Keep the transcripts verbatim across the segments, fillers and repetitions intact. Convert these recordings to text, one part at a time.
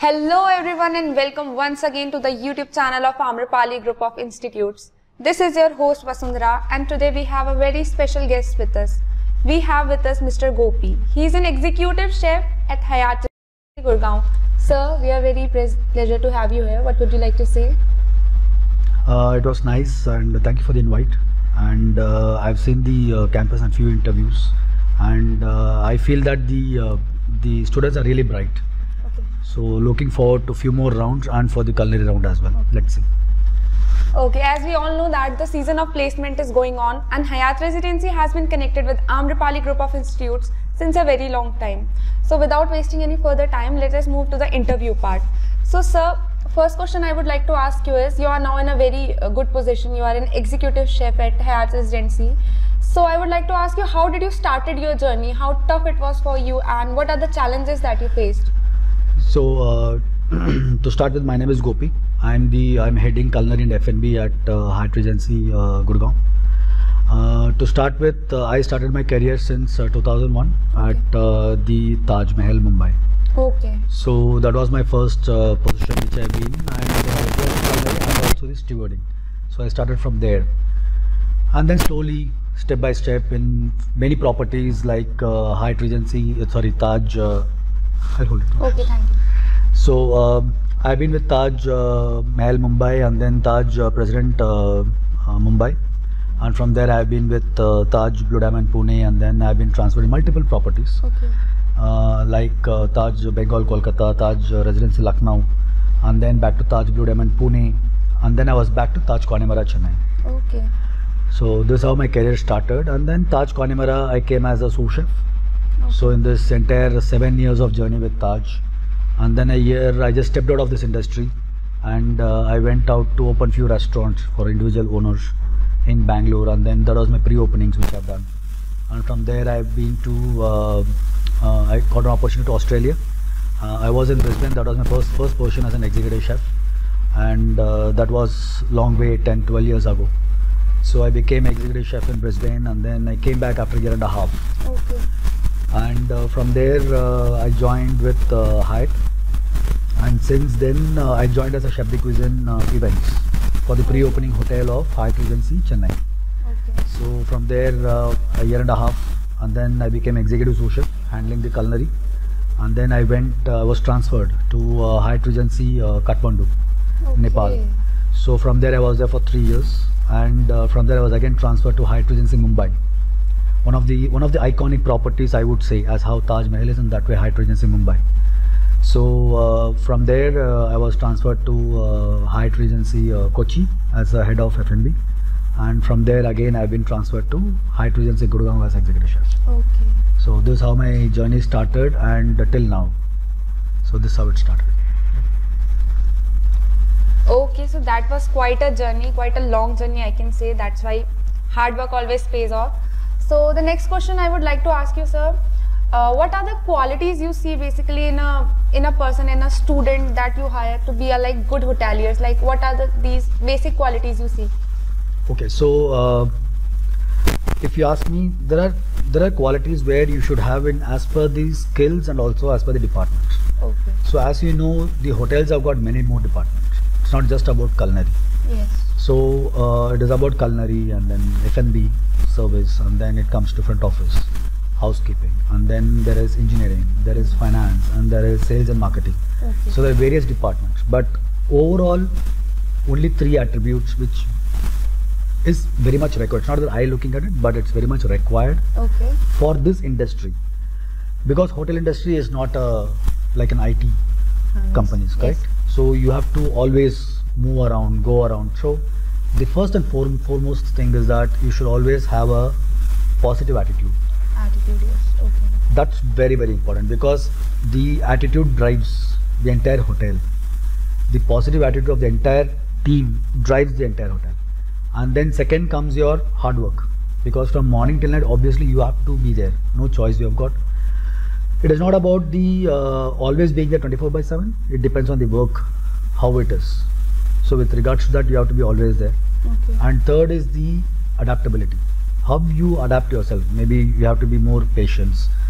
Hello everyone and welcome once again to the YouTube channel of Amrapali Group of Institutes. This is your host Vasundhara and today we have a very special guest with us. We have with us Mister Gopi. He is an executive chef at Hyatt Gurgaon. Sir, we are very pleasure to have you here. What would you like to say? Uh, it was nice and thank you for the invite. And uh, I've seen the uh, campus and few interviews, and uh, I feel that the uh, the students are really bright. Okay. So looking forward to few more rounds and for the culinary round as well. Okay. Let's see. Okay, as we all know that the season of placement is going on and Hyatt Residency has been connected with Amrapali Group of Institutes since a very long time. So without wasting any further time, let us move to the interview part. So sir, first question I would like to ask you is, you are now in a very uh, good position. You are an executive chef at Hyatt Residency. So I would like to ask you, how did you started your journey? How tough it was for you and what are the challenges that you faced? So uh, to start with, my name is Gopi. I'm the I'm heading culinary and F and B at uh, Hyatt Regency uh, Gurgaon. Uh, to start with, uh, I started my career since uh, two thousand one Okay. at uh, the Taj Mahal, Mumbai. Okay. So that was my first uh, position which I've been, and uh, it was culinary and also the stewarding. So I started from there, and then slowly, step by step, in many properties like uh, Hyatt Regency, uh, sorry, Taj. Uh, I'll hold it. Okay, thank you. So um, I've been with Taj uh, Mahal Mumbai and then Taj uh, President uh, uh, Mumbai, and from there I've been with uh, Taj Blue Diamond Pune, and then I've been transferred in multiple properties Okay. uh, like uh, Taj Bengal Kolkata, Taj uh, Residency Lucknow, and then back to Taj Blue Diamond Pune, and then I was back to Taj Connemara Chennai. Okay. So this is how my career started, and then Taj Connemara I came as a sous chef. Okay. So in this entire seven years of journey with Taj, and then a year I just stepped out of this industry, and uh, I went out to open few restaurants for individual owners in Bangalore, and then that was my pre-openings which I've done. And from there I've been to, uh, uh, I got an opportunity to Australia. Uh, I was in Brisbane. That was my first first position as an executive chef, and uh, that was long way, ten, twelve years ago. So I became executive chef in Brisbane, and then I came back after a year and a half. Okay. And uh, from there uh, I joined with uh, Hyatt, and since then uh, I joined as a chef de cuisine uh, events for the pre-opening hotel of Hyatt Regency Chennai. Okay. So from there uh, a year and a half, and then I became executive sous chef handling the culinary, and then I went I uh, was transferred to uh, Hyatt Regency uh, Kathmandu, Okay. Nepal. So from there I was there for three years, and uh, from there I was again transferred to Hyatt Regency Mumbai. One of the one of the iconic properties, I would say, as how Taj Mahal is, in that way Hyatt Regency Mumbai. So uh, from there uh, I was transferred to uh, Hyatt Regency uh, Kochi as a head of F and B, and from there again I've been transferred to Hyatt Regency Gurgaon as executive chef. Okay. So this is how my journey started, and uh, till now. So this is how it started. Okay, so that was quite a journey, quite a long journey, I can say. That's why hard work always pays off. So the next question I would like to ask you, sir, uh, what are the qualities you see basically in a in a person, in a student that you hire to be a like good hoteliers? Like what are the these basic qualities you see? Okay, so uh, if you ask me, there are there are qualities where you should have in as per the skills and also as per the departments. Okay. So as you know, the hotels have got many more departments. It's not just about culinary. Yes. So uh, it is about culinary, and then F and B, service, and then it comes to front office, housekeeping, and then there is engineering, there is finance, and there is sales and marketing. Okay. So there are various departments, but overall only three attributes which is very much required. It's not that I looking at it, but it's very much required Okay. for this industry, because hotel industry is not a like an I T Um, companies, correct? yes. So you have to always move around, go around. So the first and forem- foremost thing is that you should always have a positive attitude. Attitude, yes. Okay. That's very very important, because the attitude drives the entire hotel. The positive attitude of the entire team drives the entire hotel. And then second comes your hard work, because from morning till night obviously you have to be there. No choice you have got. It is not about the uh, always being there twenty-four by seven. It depends on the work, how it is. So with regards to that, you have to be always there. Okay. And third is the adaptability. How you adapt yourself. Maybe you have to be more patient.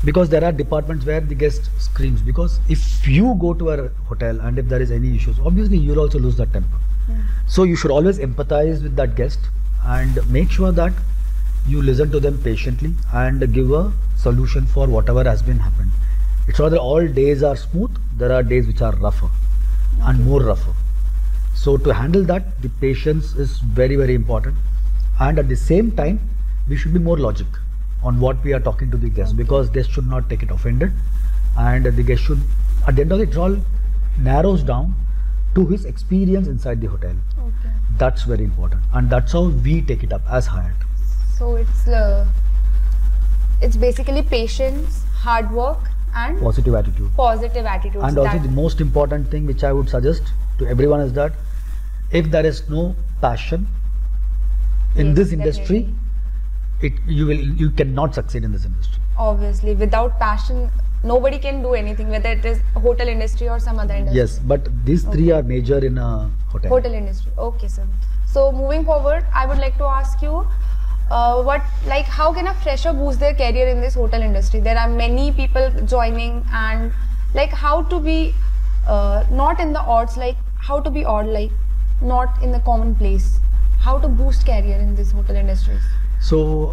Because there are departments where the guest screams. Because if you go to a hotel and if there is any issues, obviously you'll also lose that temper. Yeah. So you should always empathize with that guest and make sure that you listen to them patiently and give a solution for whatever has been happened. It's not that all days are smooth. There are days which are rougher Okay. and more rougher. So to handle that, the patience is very, very important. And at the same time, we should be more logic on what we are talking to the guest, Okay. because guest should not take it offended, and the guest should, at the end of it, it all narrows down to his experience inside the hotel. Okay. That's very important, and that's how we take it up as Hyatt. So it's uh, it's basically patience, hard work, and Positive attitude. positive attitudes. And also that- the most important thing which I would suggest to everyone is that if there is no passion in Yes, this industry, definitely. it you will you cannot succeed in this industry. Obviously, without passion, nobody can do anything, whether it is hotel industry or some other industry. Yes, but these three are major in a hotel. Hotel industry. Okay, sir. So moving forward, I would like to ask you, uh, what like how can a fresher boost their career in this hotel industry? There are many people joining, and like how to be uh, not in the odds, like how to be odd, like not in the common place. How to boost career in this hotel industry? So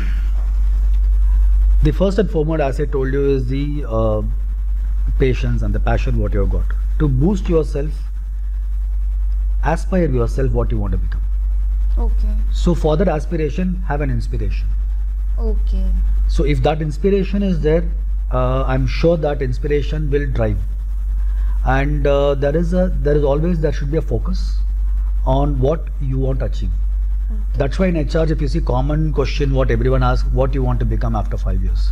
the first and foremost, as I told you, is the uh, patience and the passion what you have got. To boost yourself, aspire yourself what you want to become. Okay. So for that aspiration, have an inspiration. Okay. So if that inspiration is there, uh, I'm sure that inspiration will drive. And uh, there is a there is always there should be a focus on what you want to achieve. That's why in H R, if you see common question what everyone asks, what you want to become after five years.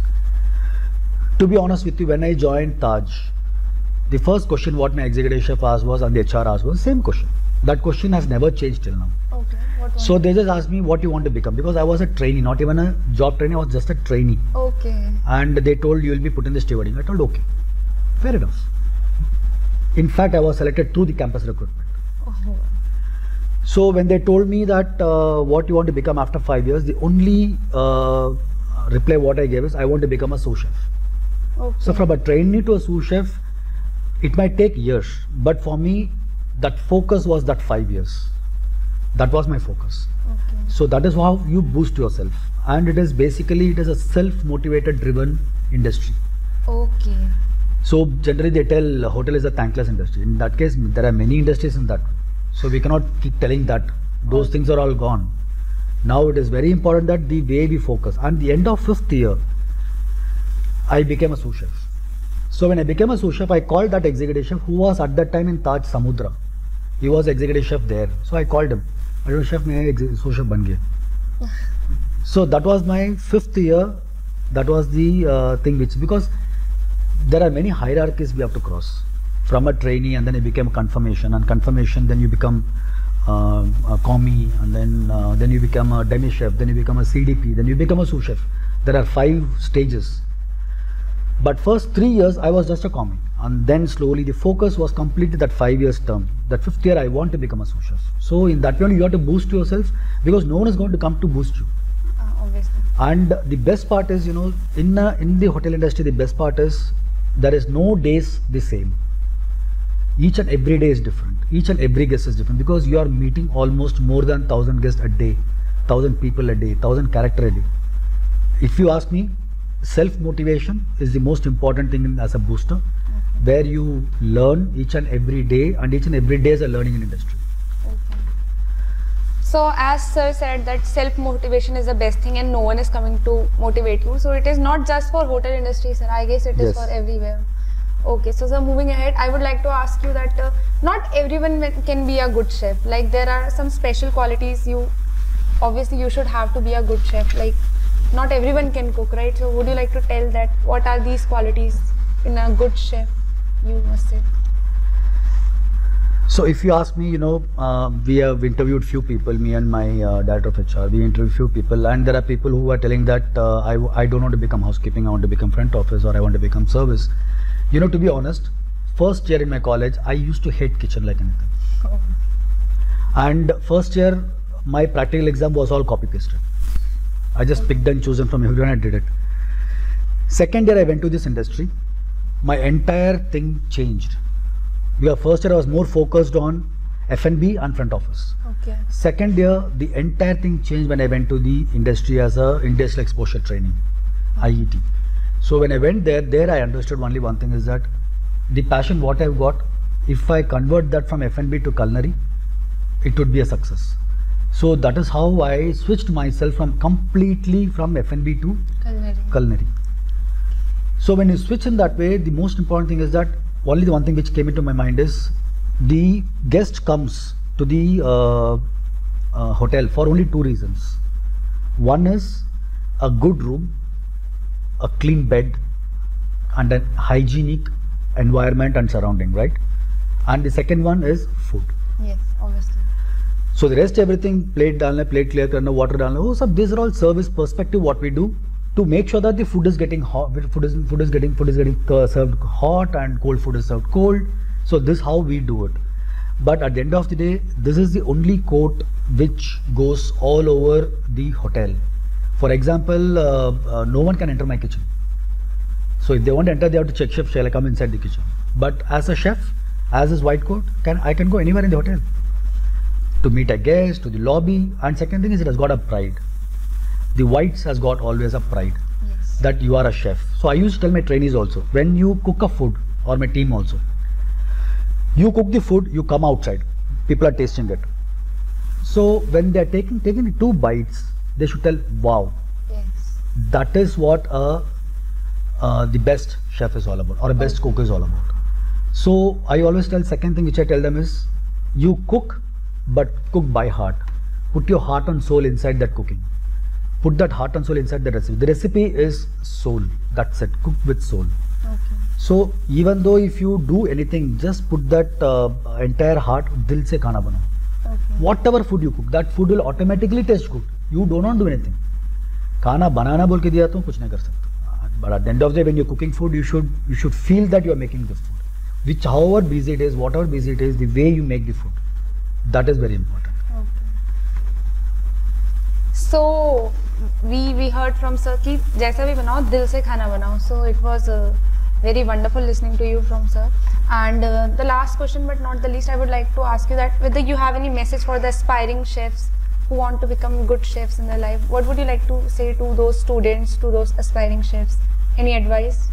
To be honest with you, when I joined Taj, the first question what my executive chef asked was, and the H R asked was same question. That question has never changed till now. Okay. What was So they just asked me what you want to become, because I was a trainee, not even a job trainee, I was just a trainee. Okay. And they told you will be put in the stewarding. I told okay, fair enough. In fact, I was selected through the campus recruitment. Oh. So when they told me that uh, what you want to become after five years, the only uh, reply what I gave is I want to become a sous chef. Okay. So from a trainee to a sous chef, it might take years, but for me, that focus was that five years. That was my focus. Okay. So that is how you boost yourself, and it is basically it is a self-motivated driven industry. Okay. So generally they tell hotel is a thankless industry. In that case, there are many industries in that. So we cannot keep telling that those things are all gone. Now it is very important that the way we focus. And the end of fifth year, I became a sous chef. So when I became a sous chef, I called that executive chef who was at that time in Taj Samudra. He was executive chef there. So I called him. I told chef, मैं sous chef बन गया. So that was my fifth year. That was the uh, thing which, because there are many hierarchies we have to cross. From a trainee, and then you become confirmation, and confirmation, then you become uh, a commie, and then uh, then you become a demi chef, then you become a C D P, then you become a sous chef. There are five stages. But first three years I was just a commie, and then slowly the focus was completely that five years term. That fifth year I want to become a sous chef. So in that way you have to boost yourself, because no one is going to come to boost you. Uh, obviously. And the best part is, you know, in uh, in the hotel industry, the best part is there is no days the same. Each and every day is different. Each and every guest is different, because you are meeting almost more than thousand guests a day, thousand people a day, thousand character a day. If you ask me, self motivation is the most important thing in, as a booster, Okay. where you learn each and every day, and each and every day is a learning in industry. Okay. So as sir said that self motivation is the best thing, and no one is coming to motivate you. So it is not just for hotel industry, sir. I guess it is Yes. for everywhere. Okay, so sir, moving ahead, I would like to ask you that uh, not everyone wi- can be a good chef. Like there are some special qualities you, obviously you should have to be a good chef. Like not everyone can cook, right? So would you like to tell that what are these qualities in a good chef, you must say? So if you ask me, you know, uh, we have interviewed few people, me and my uh, director of H R, we interviewed few people, and there are people who are telling that uh, I, w- I don't want to become housekeeping, I want to become front office, or I want to become service. You know, to be honest, first year in my college, I used to hate kitchen like anything. Oh. And first year, my practical exam was all copy pasted. I just picked and chosen from everyone and did it. Second year I went to this industry, my entire thing changed. Because first year I was more focused on F and B and front office. Okay. Second year, the entire thing changed when I went to the industry as a industrial exposure training, I E T. So when I went there, there I understood only one thing is that the passion what I've got, if I convert that from F and B to culinary, it would be a success. So that is how I switched myself from completely from F and B to Culinary. culinary. So when you switch in that way, the most important thing is that only the one thing which came into my mind is the guest comes to the uh, uh, hotel for only two reasons. One is a good room, a clean bed, and a hygienic environment and surrounding, right? And the second one is food. Yes, obviously. So the rest everything, plate dalna, plate clear karna, water dalna, oh, sab, these are all service perspective what we do to make sure that the food is getting hot, food is food is getting food is getting uh, served hot and cold food is served cold. So this is how we do it. But at the end of the day, this is the only court which goes all over the hotel. For example, uh, uh, no one can enter my kitchen. So if they want to enter, they have to check, chef, shall I come inside the kitchen? But as a chef, as his white coat, can I can go anywhere in the hotel to meet a guest, to the lobby. And second thing is it has got a pride. The whites has got always a pride, Yes. that you are a chef. So I used to tell my trainees also, when you cook a food, or my team also, you cook the food, you come outside, people are tasting it. So when they are taking taking the two bites, they should tell, wow, Yes. that is what a, uh, the best chef is all about, or a best cook is all about. So I always tell, second thing which I tell them is, you cook, but cook by heart. Put your heart and soul inside that cooking. Put that heart and soul inside the recipe. The recipe is soul, that's it, cook with soul. Okay. So even though if you do anything, just put that uh, entire heart, dil se khana banao. Okay. Whatever food you cook, that food will automatically taste good. You do not do anything. Khana banana bol ke diya to kuch nahi kar sakte. But at the end of the day, when you're cooking food, you should you should feel that you are making the food. Which however busy it is, whatever busy it is, the way you make the food, that is very important. So we we heard from sir कि जैसा भी बनाओ दिल से खाना बनाओ. So it was uh, very wonderful listening to you from sir. And uh, the last question, but not the least, I would like to ask you that whether you have any message for the aspiring chefs who want to become good chefs in their life. What would you like to say to those students, to those aspiring chefs? Any advice?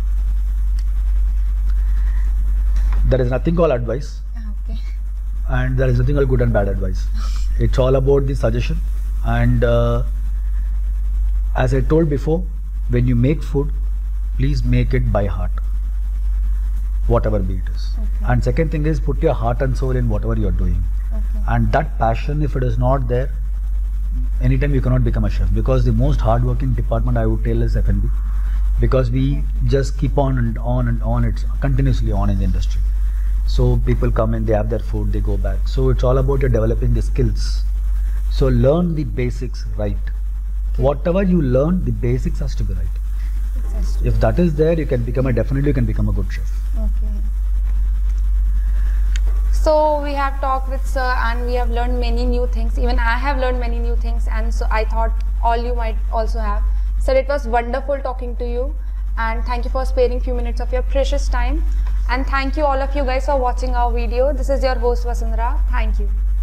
There is nothing called advice, Okay. and there is nothing called good and bad advice. It's all about the suggestion. And uh, as I told before, when you make food, please make it by heart, whatever be it is. Okay. And second thing is, put your heart and soul in whatever you are doing. Okay. And that passion, if it is not there, anytime you cannot become a chef. Because the most hardworking department I would tell is F and B, because we just keep on and on and on. It's continuously on in the industry. So people come in, they have their food, they go back. So it's all about your developing the skills. So learn the basics right. Okay. Whatever you learn, the basics has to be right. Exactly. If that is there, you can become a definitely you can become a good chef. Okay. So we have talked with sir and we have learned many new things. Even I have learned many new things, and so I thought all you might also have. Sir, it was wonderful talking to you, and thank you for sparing few minutes of your precious time. And thank you all of you guys for watching our video. This is your host Vasundhara. Thank you.